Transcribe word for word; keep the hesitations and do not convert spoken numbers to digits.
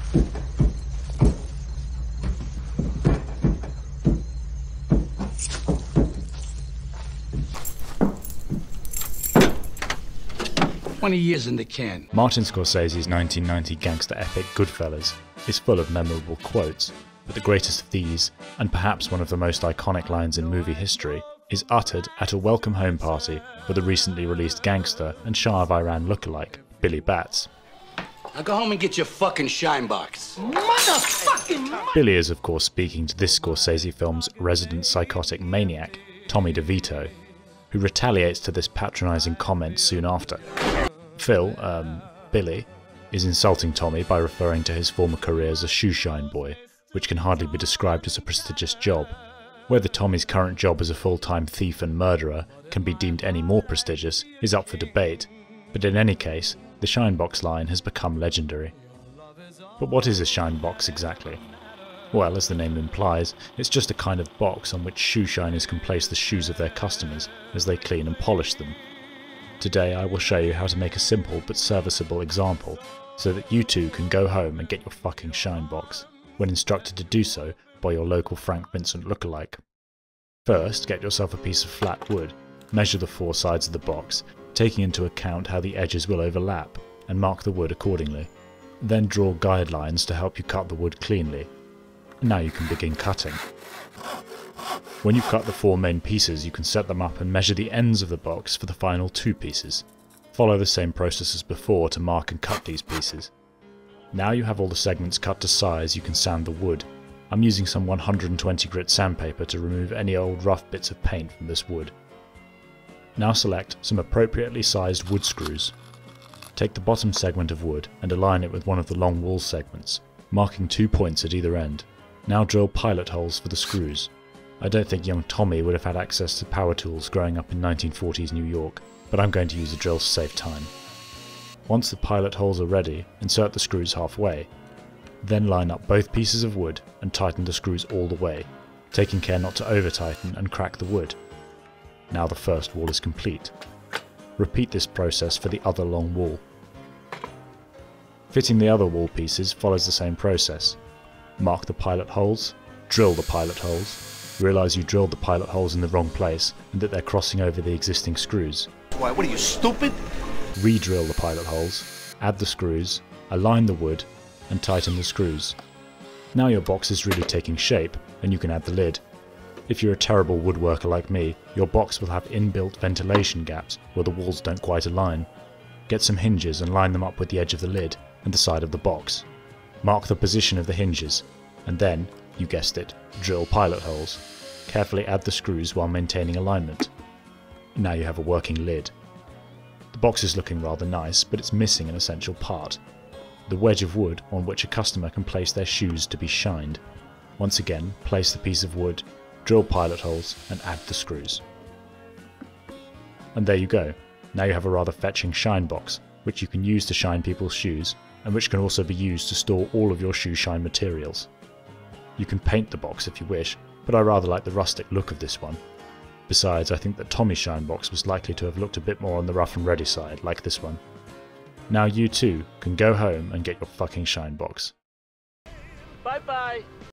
twenty years in the can. Martin Scorsese's nineteen ninety gangster epic Goodfellas is full of memorable quotes, but the greatest of these, and perhaps one of the most iconic lines in movie history, is uttered at a welcome home party for the recently released gangster and Shah of Iran lookalike, Billy Batts. Now go home and get your fucking Shinebox. Motherfucking Billy is of course speaking to this Scorsese film's resident psychotic maniac, Tommy DeVito, who retaliates to this patronising comment soon after. Phil, um, Billy, is insulting Tommy by referring to his former career as a shoeshine boy, which can hardly be described as a prestigious job. Whether Tommy's current job as a full-time thief and murderer can be deemed any more prestigious is up for debate, but in any case, the Shinebox line has become legendary. But what is a Shinebox exactly? Well, as the name implies, it's just a kind of box on which shoeshiners can place the shoes of their customers as they clean and polish them. Today I will show you how to make a simple but serviceable example, so that you too can go home and get your fucking Shinebox, when instructed to do so by your local Frank Vincent lookalike. First, get yourself a piece of flat wood, measure the four sides of the box, taking into account how the edges will overlap, and mark the wood accordingly. Then draw guidelines to help you cut the wood cleanly. Now you can begin cutting. When you've cut the four main pieces, you can set them up and measure the ends of the box for the final two pieces. Follow the same process as before to mark and cut these pieces. Now you have all the segments cut to size, you can sand the wood. I'm using some one hundred twenty grit sandpaper to remove any old rough bits of paint from this wood. Now select some appropriately sized wood screws. Take the bottom segment of wood and align it with one of the long wall segments, marking two points at either end. Now drill pilot holes for the screws. I don't think young Tommy would have had access to power tools growing up in nineteen forties New York, but I'm going to use a drill to save time. Once the pilot holes are ready, insert the screws halfway. Then line up both pieces of wood and tighten the screws all the way, taking care not to over-tighten and crack the wood. Now the first wall is complete. Repeat this process for the other long wall. Fitting the other wall pieces follows the same process. Mark the pilot holes, drill the pilot holes, realise you drilled the pilot holes in the wrong place and that they're crossing over the existing screws. Why, what are you, stupid? Re-drill the pilot holes, add the screws, align the wood, and tighten the screws. Now your box is really taking shape, and you can add the lid. If you're a terrible woodworker like me, your box will have inbuilt ventilation gaps where the walls don't quite align. Get some hinges and line them up with the edge of the lid and the side of the box. Mark the position of the hinges, and then, you guessed it, drill pilot holes. Carefully add the screws while maintaining alignment. Now you have a working lid. The box is looking rather nice, but it's missing an essential part. The wedge of wood on which a customer can place their shoes to be shined. Once again, place the piece of wood, drill pilot holes, and add the screws. And there you go. Now you have a rather fetching shine box, which you can use to shine people's shoes, and which can also be used to store all of your shoe shine materials. You can paint the box if you wish, but I rather like the rustic look of this one. Besides, I think that Tommy's shine box was likely to have looked a bit more on the rough and ready side, like this one. Now you too can go home and get your fucking shine box. Bye bye!